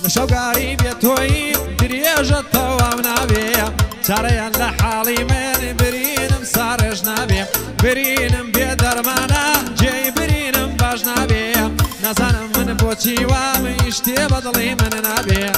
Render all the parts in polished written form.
شوقاري بيتوي دريجة طوام نابي شاريان لحالي من برينم سارج نابي برينم بيدرمانا جاي برينم باش نابي نزانم من بوچي وام اشتي بدلي من نابي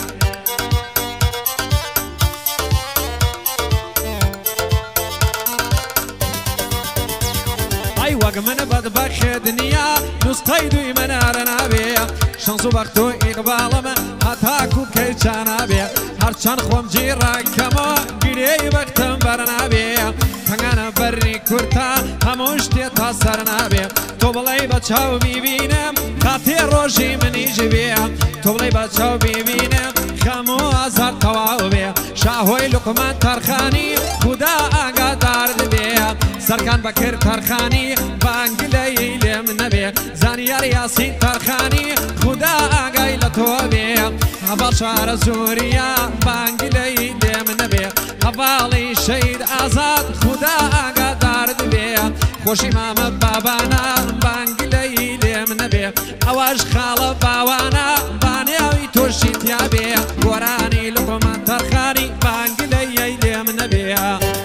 وق من بدبخ دنيا نسخي دوي منار نابي شانسو بختو اقبالم هتاكو كي چانابي هرچان خوام جيرا كمو گيري بختم برنابي تنگانا بري كورتا هموش ديتا سرنابي تو بلاي بچاو بيبينم خاتي روشي مني جبي تو بلاي بچاو بيبينم خمو ازار تواو بي شاهوي لقمان ترخاني خدا آگا دارد بي سرکان بکر ترخانی بانگلی لم نبی زانیار یاسین ترخانی خدا آگای لطو بی هبال شعر زوریا بانگلی لم نبی هبالی شید آزاد خدا آگا دارد بی خوشی مام بابانا بانگلی لم نبی اواج خال باوانا بانیاوی توشید یا بی گورانی لقمان ترخانی بانگلی لم نبی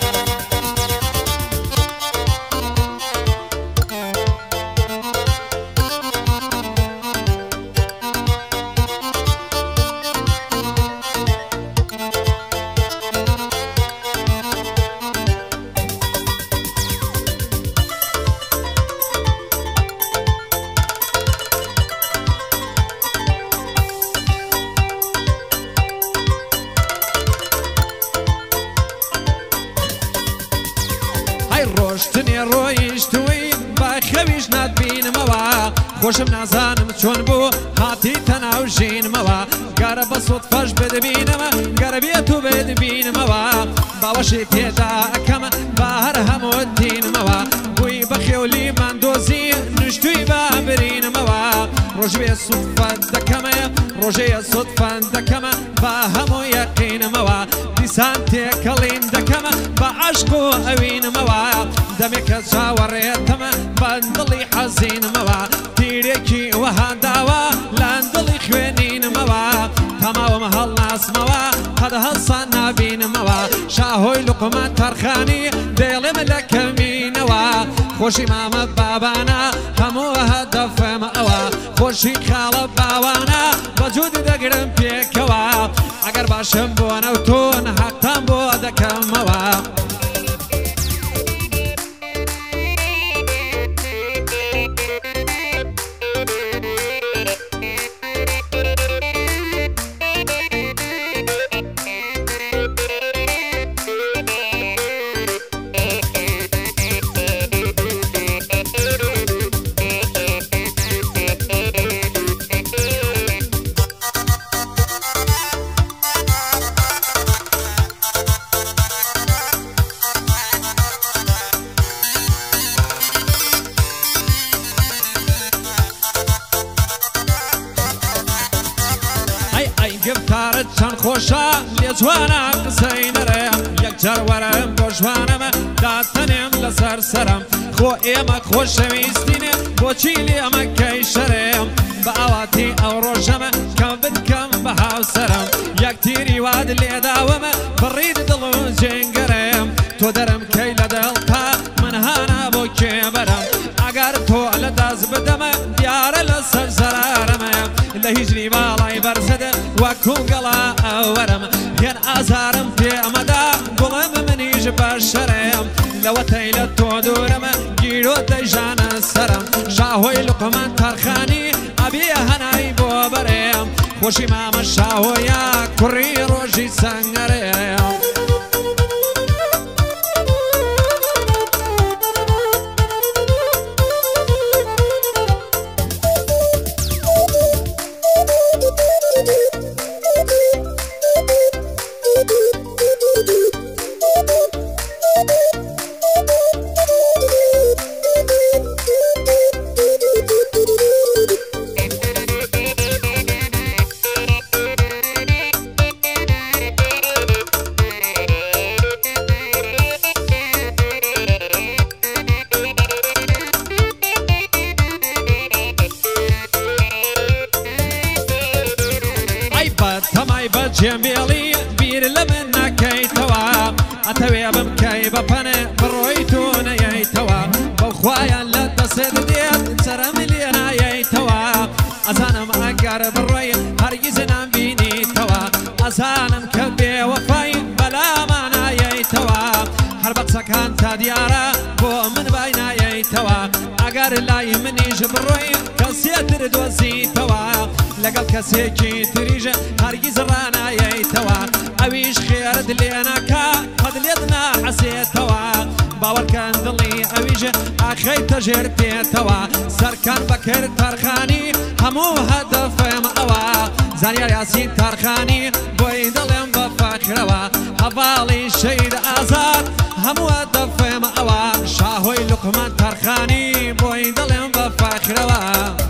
روشتنی رویشتوی با خویش ندبین موا خوشم نزانم چون بو هاتی تناوشین موا گر بسوت فش بدبینم گر بیتو بدبین موا باوشی پیدا کم با هر همو دین موا بوی بخیولی من دوزی نشتوی بابرین موا روجی صدفت دکم روجی صدفت دکم با همو یقین موا دیسان تکلین دکم با عشق و اوین موا دمك شاوريتم بندلي حزين موا تيريكي وهنداوا لاندلي خوينين موا تمام هالناس موا قد هالصنا بين موا شاهوي لقمان ترخاني ديلي ملك مينوا خوشي ماما بابانا همو هدف موا خوشي خال باوانا وجود دقرم بيكوا اگر باشم بوانا وتون حقتم بودكم موا چند خوشا لیجوانا قسینرم یک جرورم بجوانم داتنم لسر سرم خو ایمک خوشویستینه بوچیلی امک کیشرم با آواتی او روشم کم بد کم بهاو سرم یک تیری واد لیداوم برید دلو جنگرم تو درم کی لدلتا من هانا بو که برم اگر تو لداز بدم دیار لسر زرارم لهجري بالاي برزد وكون قلا اورم ين ازارم في امدا قلم منيج بشرم لو تيل تودورم جيرو دجان السرم شاهوي لقمان ترخاني ابي هناي بوبرم خوشي ماما شاهويا كوري روجي سنگرم جێمبێڵی بیر لە من نەکەیتەوە ئەتەوێ بمکەی بەپەنێ بڕۆیتو نەیەیتەوە بەو خوایان لە دەسێت دێت سەرم لێ نایەیتەوە ئەزانم ئەگەر بڕۆی هەرگیز نامبینیتەوە ئەزانم کە بێوەفای بەلامان نایەیتەوە هەر بە قسەکان تا دیارە بۆ من بای نایەیتەوە ئەگەر لای منیش بڕۆی کەسێتر دۆزیتەوە لەگەڵ کەسێکی تریژە هەرگیز ڕانایەیتەوە ئەویش خێرت لێ ناکا قەت لێت ناحەسێتەوە باوەڕکەن دڵی ئەویژە ئاخەیتە ژێر پێتەوە سەرکان بەکرد تەرخانی هەموو هەدەفم ئەوە زانیار یاسین تەرخانی بۆی دڵێم بە فەخرەوە هەڤاڵی شەید ئازاد هەموو هەدەفم ئەوە شاهۆی لوقمان تەرخانی بۆی دڵێم بە فەخرەوە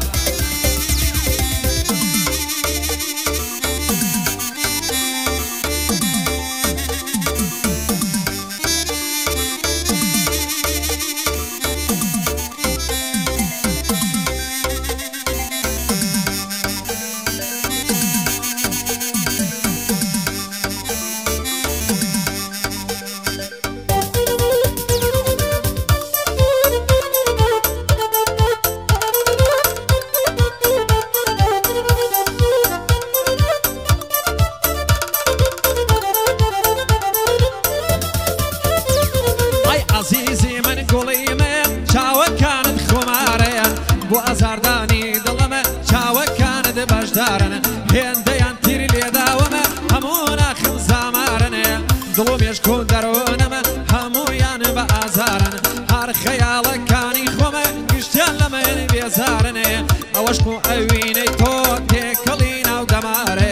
عزیزی من گوڵی من چاوەکانت خۆمارەیە بۆ ئازاردانی دڵەمە چاوەکانت بەشدارن هێندەیان تیری لێداوەمە هەموو ناخم زامارنێ دڵ و مێشک و دەرۆنەمە هەموویان بە ئازارن هەر خەیاڵەکانی خۆمە گشتیان لە من بێزارنێ ئەوەش بۆ ئەوینەی تۆ تێکەڵی ناو دەمارێ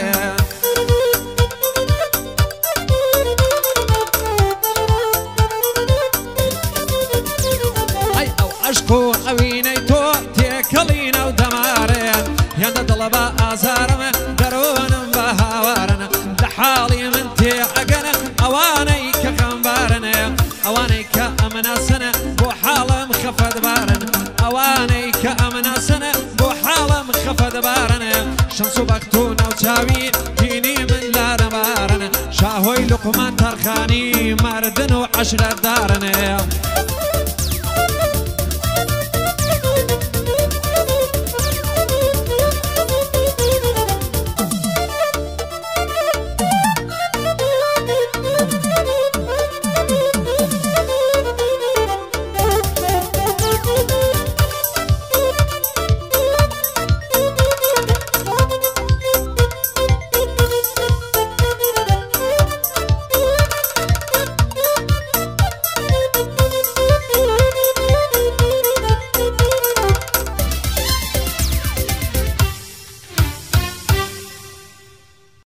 عشق و ئەوینەی تۆ تێکەڵی ناو دەمارێن هێندە دڵە بە ئازارمە دەرۆنم بە هاوارن لە حاڵی من تێ ئەگەنە ئەوانەی کە خەمبارنێ ئەوانەی کە ئەمناسنە بۆ حاڵم خەفەتبارن ئەوانەی کە ئەمناسنە بۆ حاڵم خەفەتبارنێ شەمس و بەخت و ناوچاوی بینی من لارەبارن شاهۆی لوقمان تەرخانی مردن و عەشرەتدارنێ